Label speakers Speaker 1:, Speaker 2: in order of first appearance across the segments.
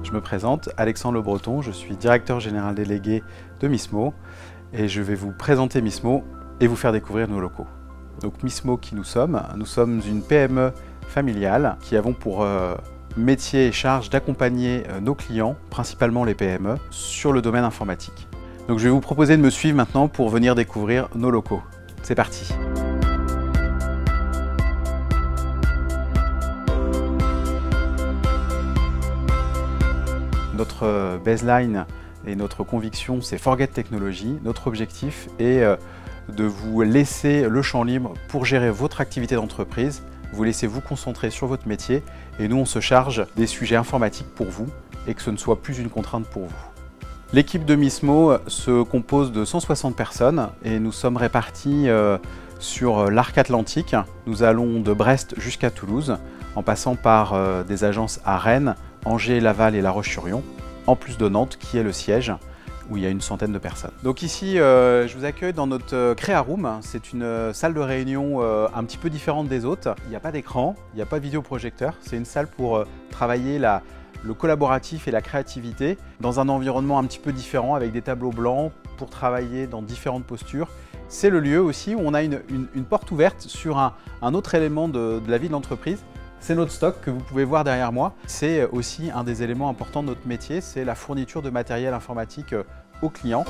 Speaker 1: Je me présente, Alexandre Le Breton, je suis directeur général délégué de Mismo et je vais vous présenter Mismo et vous faire découvrir nos locaux. Donc Mismo, qui nous sommes une PME familiale qui avons pour métier et charge d'accompagner nos clients, principalement les PME, sur le domaine informatique. Donc je vais vous proposer de me suivre maintenant pour venir découvrir nos locaux. C'est parti! Notre baseline et notre conviction, c'est Forget Technology. Notre objectif est de vous laisser le champ libre pour gérer votre activité d'entreprise, vous laisser vous concentrer sur votre métier et nous, on se charge des sujets informatiques pour vous et que ce ne soit plus une contrainte pour vous. L'équipe de Mismo se compose de 160 personnes et nous sommes répartis sur l'arc atlantique. Nous allons de Brest jusqu'à Toulouse en passant par des agences à Rennes, Angers, Laval et La Roche-sur-Yon, en plus de Nantes qui est le siège où il y a une centaine de personnes. Donc ici, je vous accueille dans notre Créa Room. C'est une salle de réunion un petit peu différente des autres. Il n'y a pas d'écran, il n'y a pas de vidéoprojecteur. C'est une salle pour travailler le collaboratif et la créativité dans un environnement un petit peu différent avec des tableaux blancs pour travailler dans différentes postures. C'est le lieu aussi où on a une porte ouverte sur un autre élément de la vie de l'entreprise. C'est notre stock que vous pouvez voir derrière moi. C'est aussi un des éléments importants de notre métier, c'est la fourniture de matériel informatique aux clients.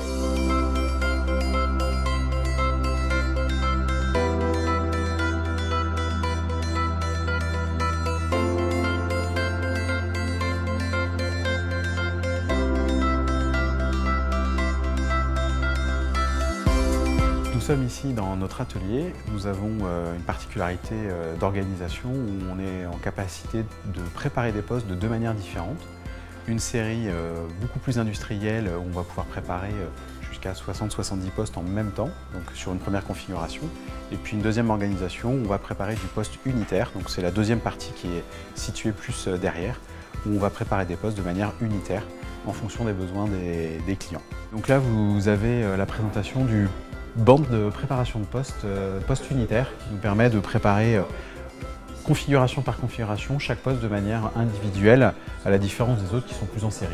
Speaker 1: Nous sommes ici dans notre atelier. Nous avons une particularité d'organisation où on est en capacité de préparer des postes de deux manières différentes. Une série beaucoup plus industrielle où on va pouvoir préparer jusqu'à 60-70 postes en même temps, donc sur une première configuration. Et puis une deuxième organisation où on va préparer du poste unitaire, donc c'est la deuxième partie qui est située plus derrière, où on va préparer des postes de manière unitaire en fonction des besoins des clients. Donc là, vous avez la présentation du bande de préparation de poste unitaire qui nous permet de préparer configuration par configuration chaque poste de manière individuelle à la différence des autres qui sont plus en série.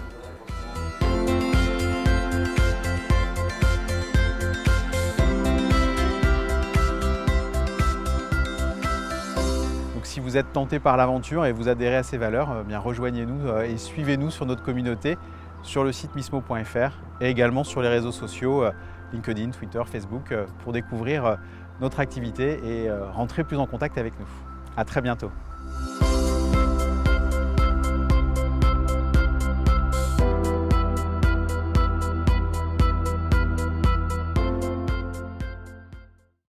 Speaker 1: Donc si vous êtes tenté par l'aventure et vous adhérez à ces valeurs, bien rejoignez-nous et suivez-nous sur notre communauté sur le site mismo.fr et également sur les réseaux sociaux LinkedIn, Twitter, Facebook pour découvrir notre activité et rentrer plus en contact avec nous. À très bientôt.